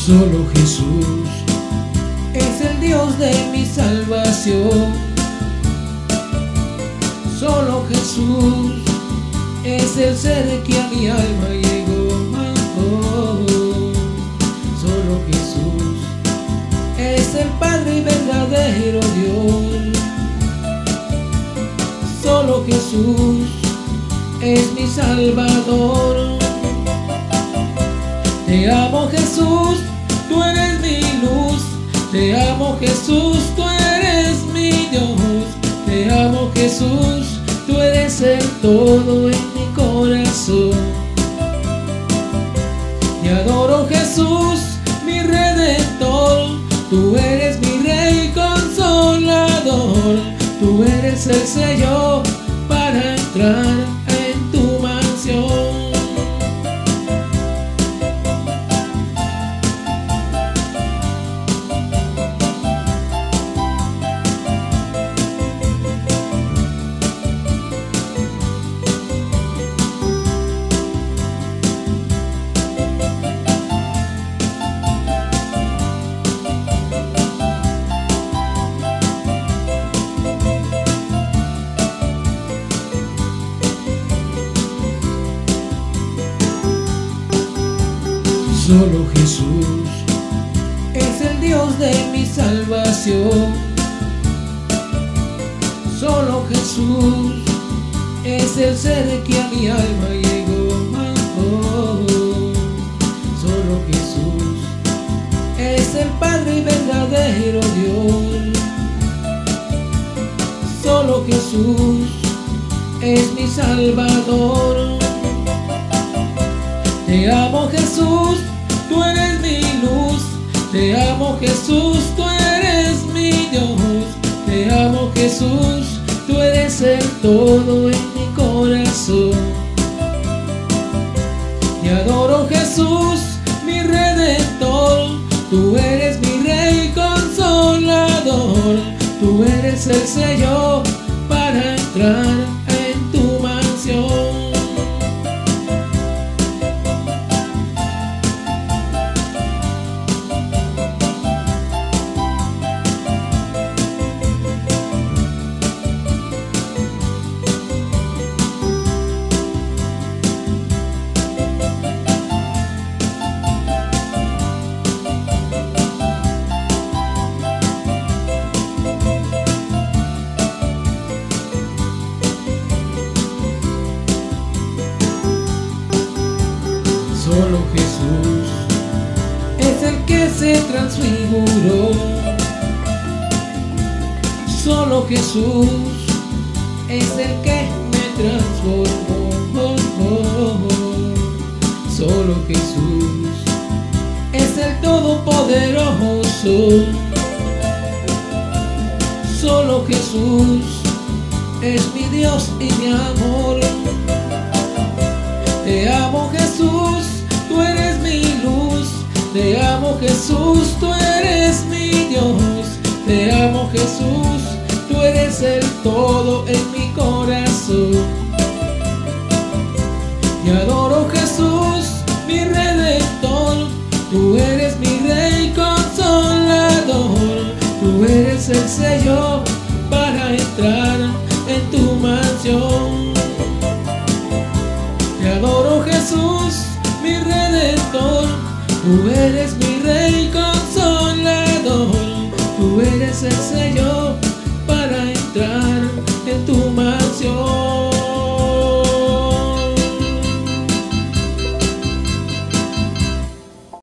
Solo Jesús es el Dios de mi salvación. Solo Jesús es el ser que a mi alma llegó. Solo Jesús es el Padre y verdadero Dios. Solo Jesús es mi Salvador. Te amo, Jesús, tú eres mi luz. Te amo, Jesús, tú eres mi Dios. Te amo, Jesús, tú eres el todo en mi corazón. Te adoro, Jesús, mi Redentor. Tú eres mi Rey consolador. Tú eres el sello para entrar en tu mansión. Solo Jesús es el Dios de mi salvación. Solo Jesús es el ser que a mi alma llegó. Solo Jesús es el Padre y verdadero Dios. Solo Jesús es mi Salvador. Te amo, Jesús, tú eres mi luz. Te amo, Jesús, tú eres mi Dios. Te amo, Jesús, tú eres el todo en mi corazón. Te adoro, Jesús, mi Redentor. Tú eres mi Rey consolador. Tú eres el sello para entrar en tu mansión. Solo Jesús es el que se transfiguró. Solo Jesús es el que me transformó. Solo Jesús es el Todopoderoso. Solo Jesús es mi Dios y mi amor. Te amo, Jesús, tú eres mi luz. Te amo, Jesús, tú eres mi Dios. Te amo, Jesús, tú eres el todo en